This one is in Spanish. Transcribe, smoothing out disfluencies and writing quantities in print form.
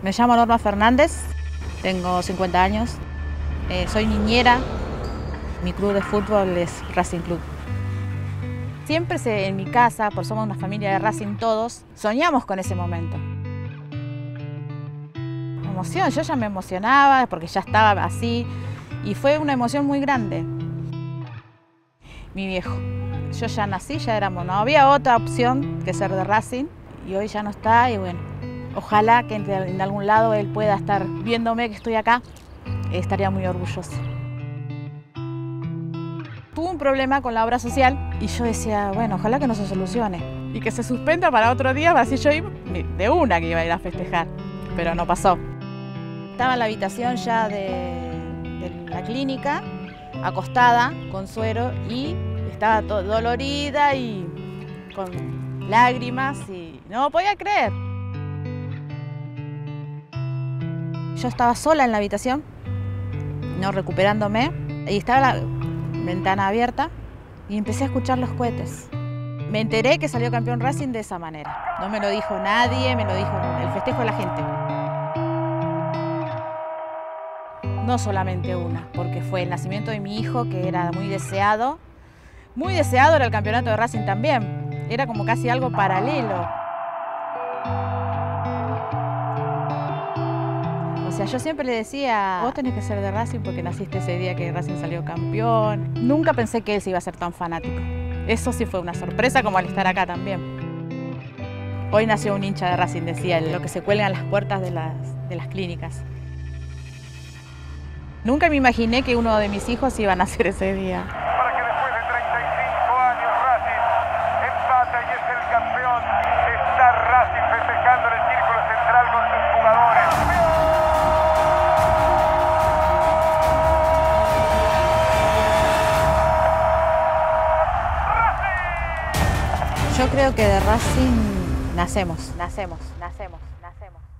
Me llamo Norma Fernández, tengo 50 años, soy niñera, mi club de fútbol es Racing Club. Siempre en mi casa, por somos una familia de Racing todos, soñamos con ese momento. Emoción, yo ya me emocionaba porque ya estaba así y fue una emoción muy grande. Mi viejo, yo ya nací, ya éramos, no había otra opción que ser de Racing y hoy ya no está y bueno, ojalá que en algún lado él pueda estar viéndome que estoy acá, estaría muy orgulloso. Tuve un problema con la obra social y yo decía, bueno, ojalá que no se solucione y que se suspenda para otro día, así yo iba de una que iba a ir a festejar, pero no pasó. Estaba en la habitación ya de la clínica, acostada con suero y estaba dolorida y con lágrimas y no podía creer. Yo estaba sola en la habitación, no recuperándome, y estaba la ventana abierta y empecé a escuchar los cohetes. Me enteré que salió campeón Racing de esa manera. No me lo dijo nadie, me lo dijo el festejo de la gente. No solamente una, porque fue el nacimiento de mi hijo, que era muy deseado. Muy deseado era el campeonato de Racing también. Era como casi algo paralelo. O sea, yo siempre le decía, vos tenés que ser de Racing porque naciste ese día que Racing salió campeón. Nunca pensé que él se iba a ser tan fanático. Eso sí fue una sorpresa, como al estar acá también. Hoy nació un hincha de Racing, decía, lo que se cuelga en las puertas de las clínicas. Nunca me imaginé que uno de mis hijos iba a nacer ese día. Para que después de 35 años Racing empata y es el campeón. Está Racing festejando en el círculo central con sus jugadores. Yo creo que de Racing nacemos.